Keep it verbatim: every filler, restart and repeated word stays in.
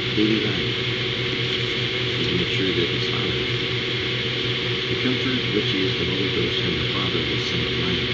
daily life and to make sure that it's followed. The Comforter, which is the Holy Ghost and the Father, the Son of life,